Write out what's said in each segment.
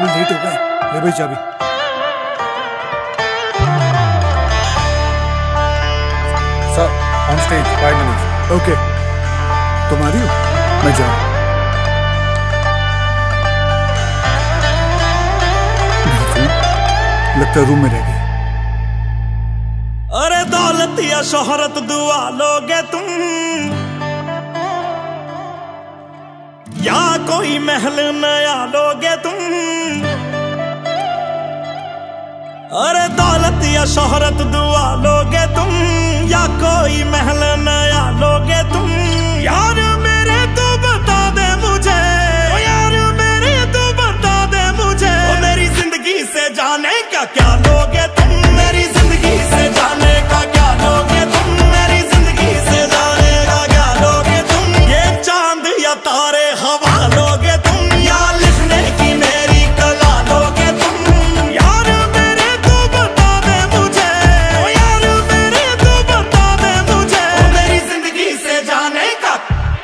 अभी लेट हो गए। ले भाई चाबी। Sir on stage 5 minutes. Okay तुम आ रही हो? मैं जा रहा हूँ। लगता है रूम में रह गई। अरे दौलत या शोहरत दुआ लोगे तुम, या कोई महल नया लोगे तुम। अरे दौलत या शोहरत दुआ लोगे तुम, या कोई महल नया लोगे तुम। यार मेरे तू बता दे मुझे, ओ यार मेरे तू बता दे मुझे, ओ मेरी जिंदगी से जाने का क्या लोगे तुम। मेरी जिंदगी से जाने का क्या लोगे तुम। मेरी जिंदगी से जाने का क्या लोगे तुम। ये चांद या तारे हवा लोगे तुम, या लिखने की मेरी कला लोगे तुम। यार मेरे तू बता दे मुझे, ओ यार मेरे तू बता दे मुझे, ओ मेरी जिंदगी से जाने का।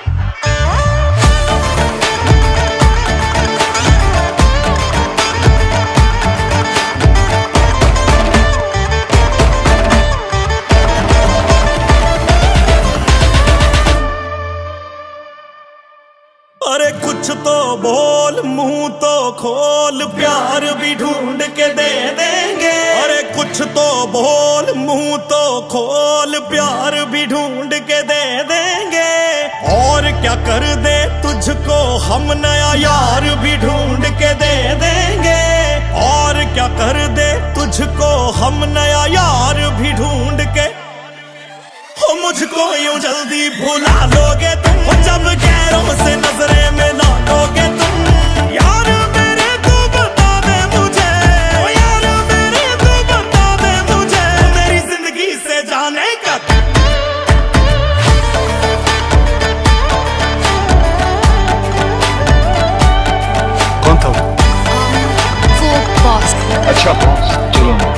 अरे कुछ तो बोल, मुंह तो खोल, प्यार भी ढूंढ के दे देंगे। अरे कुछ तो बोल, मुंह तो खोल, प्यार भी ढूंढ के दे देंगे। और क्या कर दे तुझको हम, नया यार भी ढूंढ के दे देंगे। और क्या कर दे तुझको हम, नया यार भी ढूंढ के। हो मुझको यूं जल्दी भुला लोगे तुम, जब गैरों से नजरें मिला लोगे तुम। यार मेरे तू बता दे मुझे, ओ यार मेरे तू बता दे मुझे, मेरी जिंदगी से जाने का। कौन था वो? बॉस। अच्छा बॉस, चलो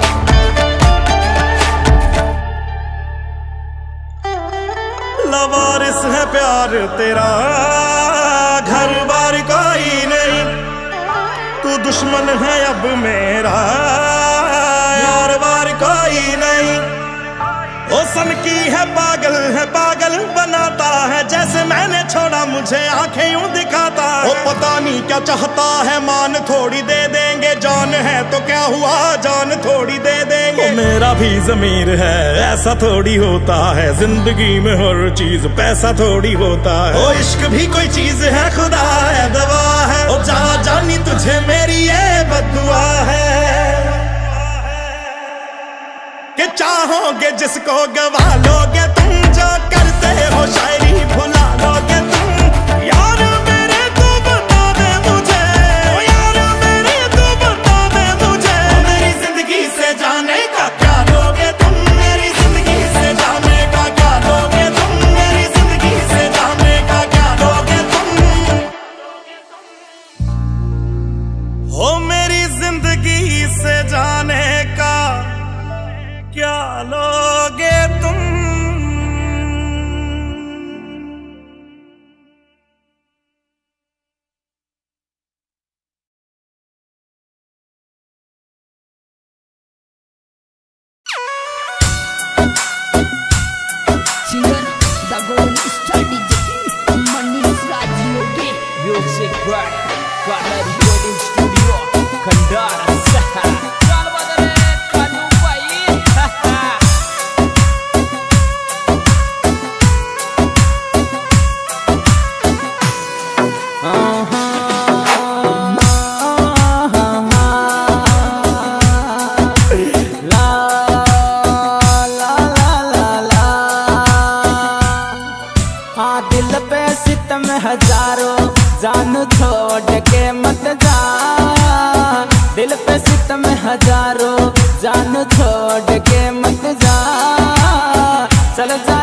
लवारिस है प्यार तेरा, घर बार कोई नहीं। तू दुश्मन है अब मेरा, यार बार कोई नहीं। ओ सन की है पागल बनाता है। जैसे मैंने छोड़ा मुझे आंखें यूं दिखाता। ओ पता नहीं क्या चाहता है, मान थोड़ी दे देंगे। जान है तो क्या हुआ, जान थोड़ी दे देंगे। ओ मेरा भी ज़मीर है, ऐसा थोड़ी होता है। जिंदगी में हर चीज पैसा थोड़ी होता है। ओ इश्क भी कोई चीज है, खुदा है दवा है। ओ जा जानी तुझे मेरी ये बद्दुआ है, कि चाहोगे जिसको गवा लोगे तुम। जो करते हो शायरी भुला लोगे तुम। यार मेरे तू बता दे मुझे, ओ यार मेरे तू बता दे मुझे, मेरी जिंदगी से जाने का क्या लोगे तुम। मेरी जिंदगी से जाने का क्या लोगे तुम। मेरी जिंदगी से जाने का क्या लोगे तुम। हो मेरी जिंदगी से जाने का क्या लोगे तुम। Singer, the golden star DJ, Manish Raj Yogi. Music right, Ghana Recording Studio, Kandara Saha. Chal badale kanu bhai, दिल पे सितम हजारों, जान छोड़ के मत जा। दिल पे सितम हजारों, जान छोड़ के मत जा। चल जा